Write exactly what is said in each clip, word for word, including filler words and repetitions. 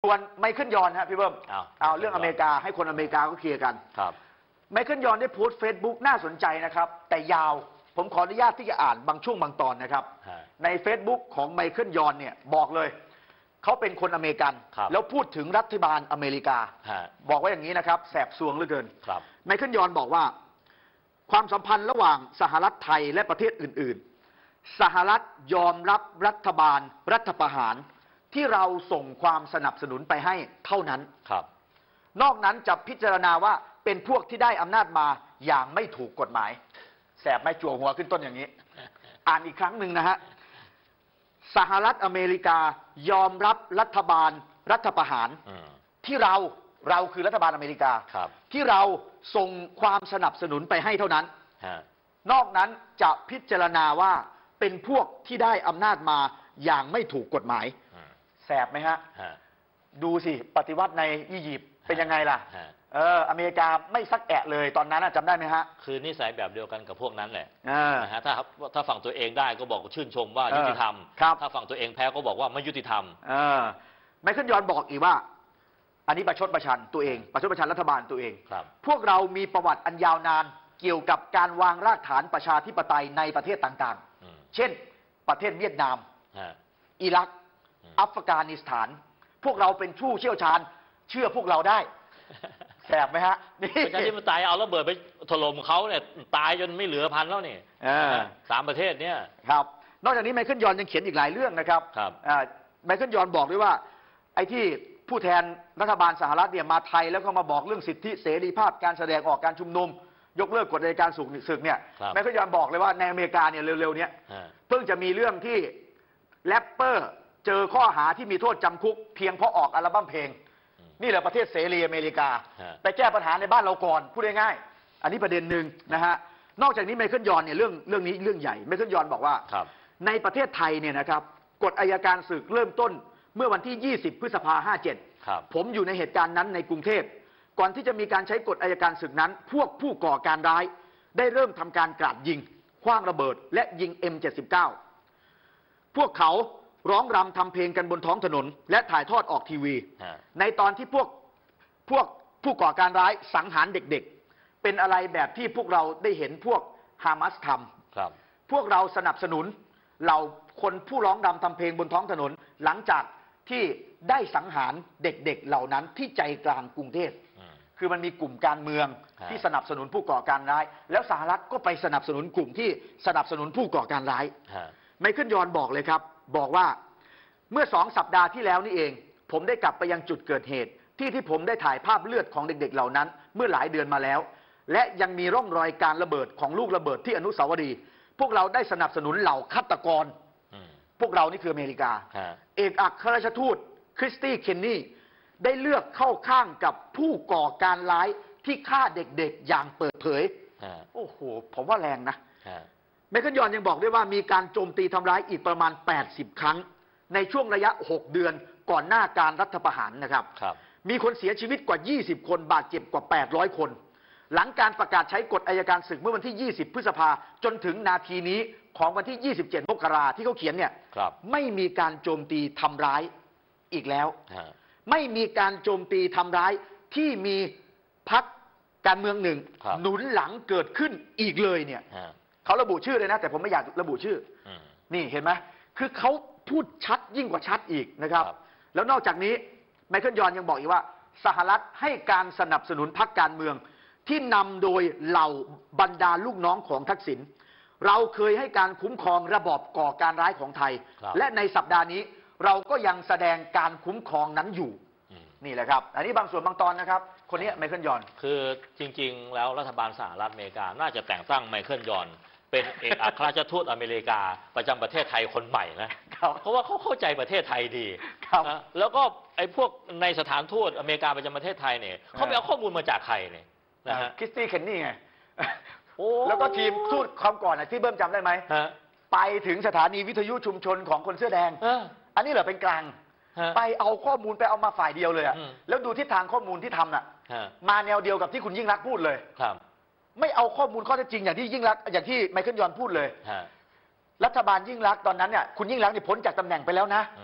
ส่วนไมเคิลยอนฮะพี่เบิ้มเอาเอาเรื่องอเมริกาให้คนอเมริกาก็เคลียร์กันครับไมเคิลยอนได้โพสต์เฟซบุ๊กน่าสนใจนะครับแต่ยาวผมขออนุญาตที่จะอ่านบางช่วงบางตอนนะครับใน Facebook ของไมเคิลยอนเนี่ยบอกเลยเขาเป็นคนอเมริกันแล้วพูดถึงรัฐบาลอเมริกาบอกว่าอย่างนี้นะครับแสบซวงเหลือเกินไมเคิลยอนบอกว่าความสัมพันธ์ระหว่างสหรัฐไทยและประเทศอื่นๆสหรัฐยอมรับรัฐบาลรัฐประหารที่เราส่งความสนับสนุนไปให้เท่านั้นครับนอกนั้นจะพิจารณาว่าเป็นพวกที่ได้อำนาจมาอย่างไม่ถูกกฎหมายแสบไม่จั่วหัวขึ้นต้นอย่างนี้ อ่านอีกครั้งหนึ่งนะฮะสหรัฐอเมริกายอมรับรัฐบาลรัฐประหารที่เราเราคือรัฐบาลอเมริกาที่เราส่งความสนับสนุนไปให้เท่านั้นนอกนั้นจะพิจารณาว่าเป็นพวกที่ได้อำนาจมาอย่างไม่ถูกกฎหมายแสบไหมฮะดูสิปฏิวัติในอียิปต์เป็นยังไงล่ะเอออเมริกาไม่ซักแอะเลยตอนนั้นจำได้ไหมฮะคือนิสัยแบบเดียวกันกับพวกนั้นแหละนะฮะถ้าถ้าฝั่งตัวเองได้ก็บอกชื่นชมว่ายุติธรรมถ้าฝั่งตัวเองแพ้ก็บอกว่าไม่ยุติธรรมไมเคิลยอนบอกอีกว่าอันนี้ประชดประชันตัวเองประชดประชันรัฐบาลตัวเองพวกเรามีประวัติอันยาวนานเกี่ยวกับการวางรากฐานประชาธิปไตยในประเทศต่างๆเช่นประเทศเวียดนามอิรักอัฟกานิสถานพวกเราเป็นผู้เชี่ยวชาญเชื่อพวกเราได้แสบไหมฮะนี่ประชาธิปไตยเอาระเบิดไปถล่มเขาเนี่ยตายจนไม่เหลือพันแล้วนี่สามประเทศเนี่ยครับนอกจากนี้ไมเคิลยอนยังเขียนอีกหลายเรื่องนะครับไมเคิลยอนบอกด้วยว่าไอ้ที่ผู้แทนรัฐบาลสหรัฐเนี่ยมาไทยแล้วก็มาบอกเรื่องสิทธิเสรีภาพการแสดงออกการชุมนุมยกเลิกกฎอัยการศึกเนี่ยไมเคิลยอนบอกเลยว่าในอเมริกาเนี่ยเร็วๆนี้เพิ่งจะมีเรื่องที่แรปเปอร์เจอข้อหาที่มีโทษจำคุกเพียงเพราะออกอัลบั้มเพลงนี่แหละประเทศเสรีอเมริกาไปแก้ปัญหาในบ้านเราก่อนพูดง่ายๆอันนี้ประเด็นหนึ่งนะฮะนอกจากนี้ไมเคิลยอนเนี่ยเรื่องเรื่องนี้เรื่องใหญ่ไมเคิลยอนบอกว่าในประเทศไทยเนี่ยนะครับกฎอัยการศึกเริ่มต้นเมื่อวันที่ยี่สิบพฤษภาคมห้าสิบเจ็ดผมอยู่ในเหตุการณ์นั้นในกรุงเทพก่อนที่จะมีการใช้กฎอัยการศึกนั้น พวกผู้ก่อการร้ายได้เริ่มทำการกราดยิงขว้างระเบิดและยิง เอ็ม เจ็ดสิบเก้า พวกเขาร้องรำทำเพลงกันบนท้องถนนและถ่ายทอดออกทีวีในตอนที่พวกพวกผู้ก่อการร้ายสังหารเด็กๆเป็นอะไรแบบที่พวกเราได้เห็นพวกฮามาสทำพวกเราสนับสนุนเหล่าคนผู้ร้องรำทำเพลงบนท้องถนนหลังจากที่ได้สังหารเด็กๆเหล่านั้นที่ใจกลางกรุงเทพคือมันมีกลุ่มการเมืองที่สนับสนุนผู้ก่อการร้ายแล้วสหรัฐก็ไปสนับสนุนกลุ่มที่สนับสนุนผู้ก่อการร้ายไมเคิลยอนบอกเลยครับบอกว่าเมื่อสองสัปดาห์ที่แล้วนี่เองผมได้กลับไปยังจุดเกิดเหตุที่ที่ผมได้ถ่ายภาพเลือดของเด็กๆเหล่านั้นเมื่อหลายเดือนมาแล้วและยังมีร่องรอยการระเบิดของลูกระเบิดที่อนุสาวรีย์พวกเราได้สนับสนุนเหล่าฆาตกรพวกเรานี่คืออเมริกาเอกอัครราชทูตคริสตี้เคนนีได้เลือกเข้าข้างกับผู้ก่อการร้ายที่ฆ่าเด็กๆอย่างเปิดเผยโอ้โหผมว่าแรงนะไมเคิลยอนยังบอกด้วยว่ามีการโจมตีทำร้ายอีกประมาณแปดสิบครั้งในช่วงระยะหกเดือนก่อนหน้าการรัฐประหารนะครับมีคนเสียชีวิตกว่ายี่สิบคนบาดเจ็บกว่าแปดร้อยคนหลังการประกาศใช้กฎอัยการศึกเมื่อวันที่ยี่สิบพฤษภาจนถึงนาทีนี้ของวันที่ยี่สิบเจ็ดมกราที่เขาเขียนเนี่ยไม่มีการโจมตีทำร้ายอีกแล้วไม่มีการโจมตีทำร้ายที่มีพรรคการเมืองหนึ่งหนุนหลังเกิดขึ้นอีกเลยเนี่ยเขาระบุชื่อเลยนะแต่ผมไม่อยากระบุชื่อนี่เห็นไหมคือเขาพูดชัดยิ่งกว่าชัดอีกนะครับแล้วนอกจากนี้ไมเคิลยอนยังบอกอีกว่าสหรัฐให้การสนับสนุนพรรคการเมืองที่นำโดยเหล่าบรรดาลูกน้องของทักษิณเราเคยให้การคุ้มครองระบอบก่อการร้ายของไทยและในสัปดาห์นี้เราก็ยังแสดงการคุ้มครองนั้นอยู่นี่แหละครับอันนี้บางส่วนบางตอนนะครับคนนี้ไมเคิลยอนคือจริงๆแล้วรัฐบาลสหรัฐอเมริกาน่าจะแต่งตั้งไมเคิลยอนเป็นเอกอัครราชทูตอเมริกาประจำประเทศไทยคนใหม่นะเพราะว่าเขาเข้าใจประเทศไทยดีนะแล้วก็ไอ้พวกในสถานทูตอเมริกาประจำประเทศไทยเนี่ยเขาไปเอาข้อมูลมาจากใครเนี่ยนะฮะคริสตี้เคนนี่ไงแล้วก็ทีมทูตคำก่อนนะที่เบิ้มจำได้ไหมไปถึงสถานีวิทยุชุมชนของคนเสื้อแดงอันนี้เหรอเป็นกลางไปเอาข้อมูลไปเอามาฝ่ายเดียวเลยอะแล้วดูทิศทางข้อมูลที่ทำน่ะมาแนวเดียวกับที่คุณยิ่งรักพูดเลยไม่เอาข้อมูลข้อเท็จจริงอย่างที่ยิ่งรักอย่างที่ไมเคิลยอนพูดเลยรัฐบาลยิ่งรักตอนนั้นเนี่ยคุณยิ่งรักนี่พ้นจากตำแหน่งไปแล้วนะ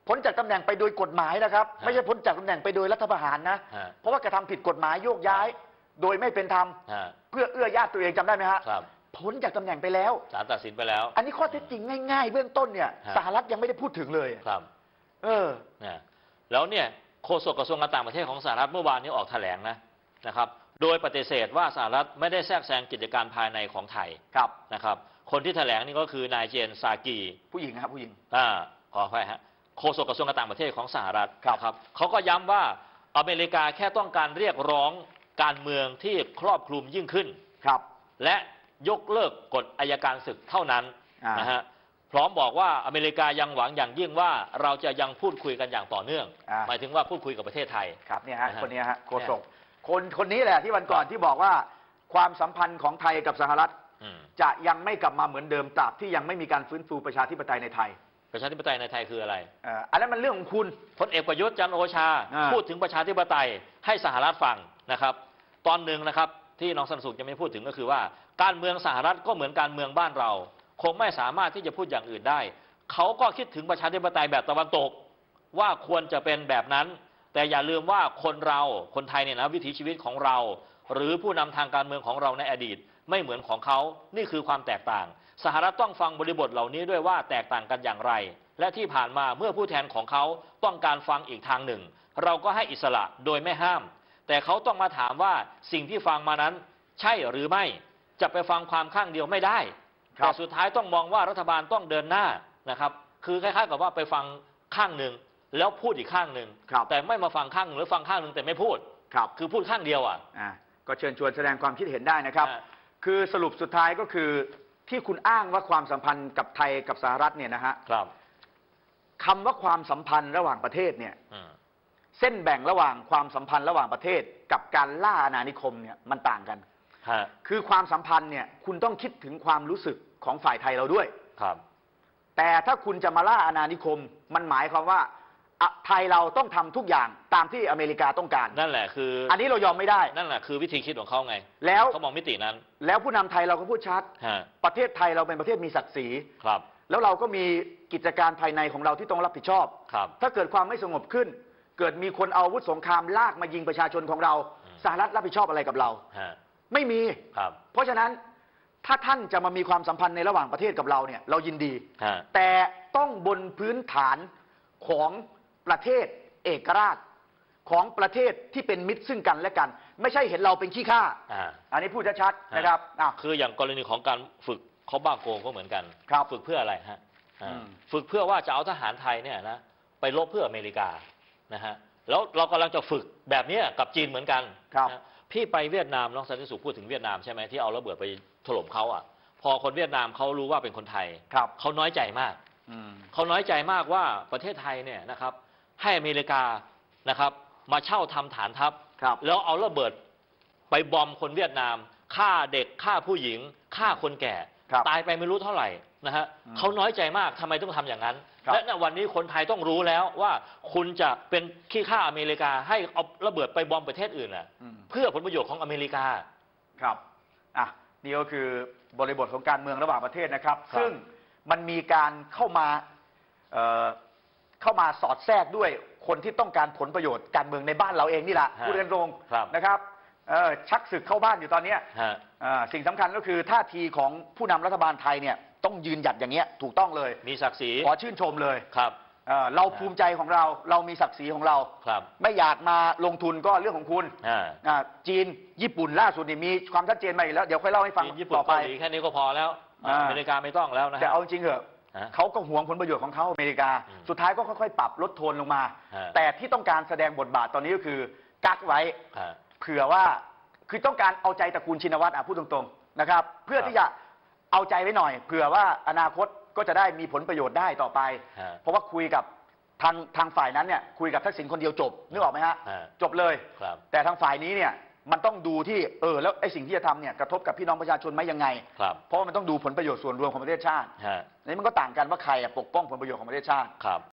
พ้นจากตำแหน่งไปโดยกฎหมายนะครับฮะไม่ใช่พ้นจากตำแหน่งไปโดยรัฐประหารนะฮะเพราะว่ากระทำผิดกฎหมายโยกย้าย โดยไม่เป็นธรรมฮะเพื่อเอื้อญาติตัวเองจำได้ไหมฮะครับพ้นจากตำแหน่งไปแล้วศาลตัดสินไปแล้วอันนี้ข้อเท็จจริงง่ายๆ เบื้องต้นเนี่ยฮะสหรัฐยังไม่ได้พูดถึงเลยครับเออนะแล้วเนี่ยโฆษกกระทรวงการต่างประเทศของสหรัฐเมื่อวานนี้ออกแถลงนะนะครับ โดยปฏิเสธว่าสหรัฐไม่ได้แทรกแซงกิจการภายในของไทยครับนะครับ คนที่แถลงนี่ก็คือนายเจนซากีผู้หญิงครับผู้หญิงอ่าขออภัยฮะโฆษกกระทรวงการต่างประเทศของสหรัฐครับนะครับเขาก็ย้ำว่าอเมริกาแค่ต้องการเรียกร้องการเมืองที่ครอบคลุมยิ่งขึ้นครับและยกเลิกกฎอัยการศึกเท่านั้นอ่านนะฮะพร้อมบอกว่าอเมริกายังหวังอย่างยิ่งว่าเราจะยังพูดคุยกันอย่างต่อเนื่องอ่าหมายถึงว่าพูดคุยกับประเทศไทยครับเนี่ยฮะนะฮะคนเนี้ยฮะโฆษกคนคนนี้แหละที่วันก่อนที่บอกว่าความสัมพันธ์ของไทยกับสหรัฐอืมจะยังไม่กลับมาเหมือนเดิมตราบที่ยังไม่มีการฟื้นฟูประชาธิปไตยในไทยประชาธิปไตยในไทยคืออะไรเอ่ออันนั้นมันเรื่องของคุณพลเอกประยุทธ์จันทร์โอชาอ่าพูดถึงประชาธิปไตยให้สหรัฐฟังนะครับ ตอนหนึ่งนะครับที่น้องสันสุขจะไม่พูดถึงก็คือว่า การเมืองสหรัฐก็เหมือนการเมืองบ้านเรา คงไม่สามารถที่จะพูดอย่างอื่นได้ เขาก็คิดถึงประชาธิปไตยแบบตะวันตก ว่าควรจะเป็นแบบนั้น แต่อย่าลืมว่าคนเราคนไทยเนี่ยนะวิถีชีวิตของเรา หรือผู้นำทางการเมืองของเราในอดีต ไม่เหมือนของเขานี่คือความแตกต่าง สหรัฐต้องฟังบริบทเหล่านี้ด้วยว่าแตกต่างกันอย่างไร และที่ผ่านมาเมื่อผู้แทนของเขาต้องการฟังอีกทางหนึ่ง เราก็ให้อิสระโดยไม่ห้าม แต่เขาต้องมาถามว่าสิ่งที่ฟังมานั้นใช่หรือไม่จะไปฟังความข้างเดียวไม่ได้ครับแต่สุดท้ายต้องมองว่ารัฐบาลต้องเดินหน้านะครับ คือคล้ายๆกับว่าไปฟังข้างหนึ่งแล้วพูดอีกข้างหนึ่งครับแต่ไม่มาฟังข้างหนึ่งหรือฟังข้างหนึ่งแต่ไม่พูดครับคือพูดข้างเดียวอ่ะอ่าก็เชิญชวนแสดงความคิดเห็นได้นะครับอ่าคือสรุปสุดท้ายก็คือที่คุณอ้างว่าความสัมพันธ์กับไทยกับสหรัฐเนี่ยนะฮะครับคำว่าความสัมพันธ์ระหว่างประเทศเนี่ยอืมเส้นแบ่งระหว่างความสัมพันธ์ระหว่างประเทศ กับการล่าอาณานิคมเนี่ยมันต่างกันฮะคือความสัมพันธ์เนี่ยคุณต้องคิดถึงความรู้สึกของฝ่ายไทยเราด้วยครับแต่ถ้าคุณจะมาล่าอาณานิคม มันหมายความว่าอ่ะไทยเราต้องทำทุกอย่างตามที่อเมริกาต้องการนั่นแหละคืออันนี้เรายอมไม่ได้นั่นแหละคือวิธีคิดของเขาไงแล้วเขามองมิตินั้นแล้วผู้นำไทยเราก็พูดชัดฮะประเทศไทยเราเป็นประเทศมีศักดิ์ศรีครับแล้วเราก็มีกิจการภายในของเราที่ต้องรับผิดชอบครับถ้าเกิดความไม่สงบขึ้น เกิดมีคนเอาอาวุธสงครามลากมายิงประชาชนของเราอืมสหรัฐรับผิดชอบอะไรกับเราฮะไม่มีครับเพราะฉะนั้นถ้าท่านจะมามีความสัมพันธ์ในระหว่างประเทศกับเราเนี่ยเรายินดีฮะแต่ต้องบนพื้นฐานของประเทศเอกราช ของประเทศที่เป็นมิตรซึ่งกันและกัน ไม่ใช่เห็นเราเป็นขี้ข้าอ่าอันนี้พูดชัดๆนะครับอ่ะคืออย่างกรณีของการฝึกเขาบ้าโกงก็เหมือนกันครับฝึกเพื่ออะไรฮะอ่าอืมฝึกเพื่อว่าจะเอาทหารไทยเนี่ยนะไปรบเพื่ออเมริกานะฮะแล้วเรากำลังจะฝึกแบบเนี้ยกับจีนเหมือนกันครับนะพี่ไปเวียดนามน้องสันติสุขพูดถึงเวียดนามใช่ไหมที่เอาระเบิดไปถล่มเขาอ่ะพอคนเวียดนามเขารู้ว่าเป็นคนไทยครับเขาน้อยใจมากอืมเขาน้อยใจมากว่าประเทศไทยเนี่ยนะครับให้อเมริกานะครับมาเช่าทำฐานทัพครับแล้วเอาระเบิดไปบอมคนเวียดนามฆ่าเด็กฆ่าผู้หญิงฆ่าคนแก่ครับตายไปไม่รู้เท่าไหร่นะฮะอืมเขาน้อยใจมากทำไมต้องทำอย่างนั้นครับและณวันนี้คนไทยต้องรู้แล้วว่าคุณจะเป็นขี้ข้าอเมริกาให้เอาระเบิดไปบอมประเทศอื่นน่ะอืมเพื่อผลประโยชน์ของอเมริกาครับอ่ะนี่ก็คือบริบทของการเมืองระหว่างประเทศนะครับครับซึ่งมันมีการเข้ามาเอ่อเข้ามาสอดแทรกด้วยคนที่ต้องการผลประโยชน์การเมืองในบ้านเราเองนี่แหละพูดกันตรงครับนะครับเอ่อชักศึกเข้าบ้านอยู่ตอนเนี้ยฮะอ่าสิ่งสำคัญก็คือท่าทีของผู้นำรัฐบาลไทยเนี่ยต้องยืนหยัดอย่างเงี้ยถูกต้องเลยมีศักดิ์ศรีขอชื่นชมเลยครับเอ่อเราภูมิใจของเราเรามีศักดิ์ศรีของเราครับไม่อยากมาลงทุนก็เรื่องของคุณอ่าอ่าจีนญี่ปุ่นล่าสุดนี่มีความชัดเจนมาอีกแล้วเดี๋ยวค่อยเล่าให้ฟังจีนญี่ปุ่นต่อไปเกาหลีแค่นี้ก็พอแล้วอ่าอเมริกาไม่ต้องแล้วนะแต่ฮะเอาจริงเหอะฮะเขาก็หวงผลประโยชน์ของเขาอเมริกาอืมสุดท้ายก็ค่อยๆ ปรับลดโทนลงมาฮะแต่ที่ต้องการแสดงบทบาทตอนนี้ก็คือกักไว้ฮะเผื่อว่าคือต้องการเอาใจตระกูลชินวัตรอ่ะพูดตรงๆนะครับเพื่อที่จะเอาใจไว้หน่อยเผื่อว่าอนาคตก็จะได้มีผลประโยชน์ได้ต่อไปฮะเพราะว่าคุยกับทางทางฝ่ายนั้นเนี่ยคุยกับทักษิณคนเดียวจบนึกออกไหมฮะฮะจบเลยครับแต่ทางฝ่ายนี้เนี่ยมันต้องดูที่เออแล้วไอ้สิ่งที่จะทำเนี่ยกระทบกับพี่น้องประชาชนไหมยังไงครับเพราะว่ามันต้องดูผลประโยชน์ส่วนรวมของประเทศชาติฮะนี่มันก็ต่างกันว่าใครอะปกป้องผลประโยชน์ของประเทศชาติครับ